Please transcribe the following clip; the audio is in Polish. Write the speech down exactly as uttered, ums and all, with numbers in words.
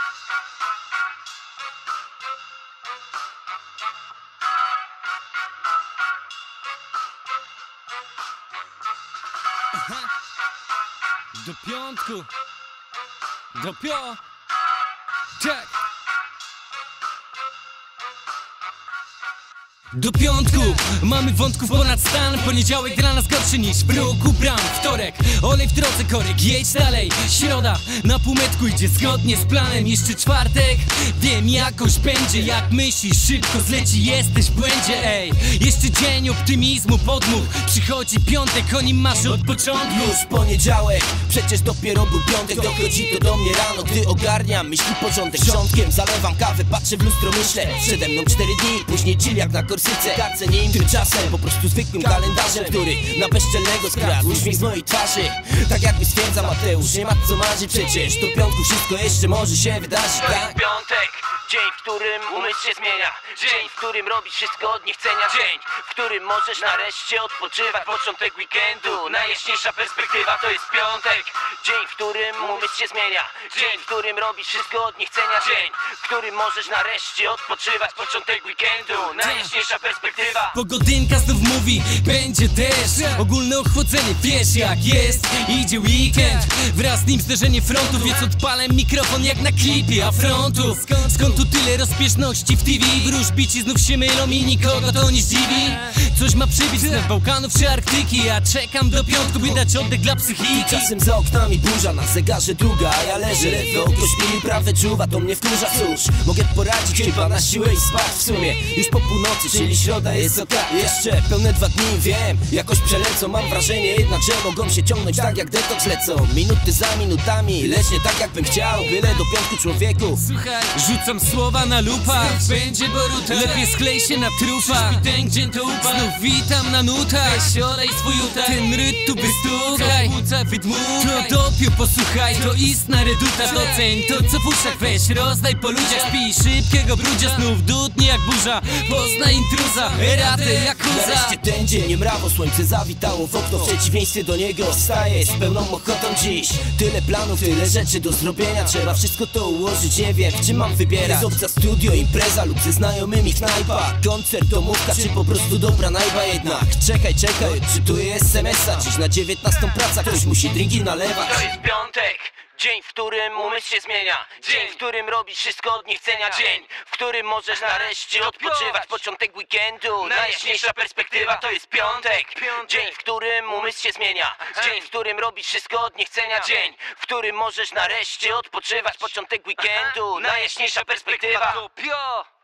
Aha. Do piątku. Do pio. Tak. Do piątku mamy wątków ponad stan. Poniedziałek dla nas gorszy niż w roku bram. Wtorek, olej w drodze, korek, jedź dalej. Środa, na półmetku idzie zgodnie z planem. Jeszcze czwartek, wiem jakoś będzie. Jak myślisz, szybko zleci, jesteś w błędzie. Ej, jeszcze dzień optymizmu, podmuch. Przychodzi piątek, o nim masz od początku. Już poniedziałek, przecież dopiero był piątek. Dochodzi to do mnie rano, gdy ogarniam myśli porządek. Rządkiem zalewam kawę, patrzę w lustro, myślę. Przede mną cztery dni, później chill jak na korsyce. Karcę nim tymczasem, po prostu zwykłym kalendarzem, który na bezczelnego skradł uśmiech z mojej twarzy. Tak jakby stwierdza Mateusz, nie ma co marzyć przecież. Do piątku wszystko jeszcze może się wydarzyć, tak? Piątek, dzień, w którym umysł się zmienia. Dzień, w którym robisz wszystko od niechcenia. Dzień, w którym możesz nareszcie odpoczywać. Początek weekendu, najjaśniejsza perspektywa to jest piątek. Dzień, w którym umysł się zmienia. Dzień, w którym robisz wszystko od niechcenia. Dzień, w którym możesz nareszcie odpoczywać. Początek weekendu, najjaśniejsza perspektywa. Pogodynka znów mówi, będzie deszcz. Ogólne ochłodzenie, wiesz jak jest. Idzie weekend, wraz z nim zderzenie frontów. Więc odpalę mikrofon jak na klipie afrontu. Skąd tu tyle rozpieszności w T V? Wróżbici znów się mylą i nikogo to nie zdziwi. Coś ma przybić z Bałkanów czy Arktyki. Ja czekam do piątku, by dać oddech dla psychiki. Czasem za oknami burza, na zegarze druga, a ja leżę, lewe oko śpi, prawe czuwa, to mnie wkurza. Cóż, mogę poradzić chyba na siłę i spać w sumie. Już po północy, czyli środa jest ok. Jeszcze pełne dwa dni, wiem, jakoś przelecą. Mam wrażenie jednak, że mogą się ciągnąć tak jak detoks lecą. Minuty za minutami, lecz nie tak jakbym chciał. Byle do piątku człowieku. Słuchaj, rzucam słowa na lupa. Będzie boruta, lepiej sklej się na trupa. Ten dzień to upa. Znów witam na nutach. Olej swój uta. Ten rytm tu wystukaj. Płuca wydmuchaj. To dopiu posłuchaj. To istna reduta. Doceń to co w uszach. Weź rozdaj po ludziach. Spij szybkiego brudzia. Znów dudnie jak burza. Poznaj intruza. Eratę jak uza. Nareszcie ten dzień, nie mrawo, słońce zawitało w okno. W przeciwieństwie do niego wstaję z pełną ochotą dziś. Tyle planów, tyle rzeczy do zrobienia. Trzeba wszystko to ułożyć, nie wiem w czym mam wybierać. Obca studio, impreza lub ze znajomymi knajpa. Koncert, domówka, czy po prostu dobra najba jednak. Czekaj, czekaj, czytuję es em es a. Dziś na dziewiętnastą praca, ktoś musi drinki nalewać. To jest piątek, dzień, w którym umysł się zmienia. Dzień, w którym robisz wszystko od niechcenia. Dzień, w którym możesz nareszcie odpoczywać. Początek weekendu, najjaśniejsza perspektywa to jest piątek. Dzień, w którym umysł się zmienia. Dzień, w którym robisz wszystko od niechcenia. Dzień, w którym możesz nareszcie odpoczywać. Początek weekendu, najjaśniejsza perspektywa to pio.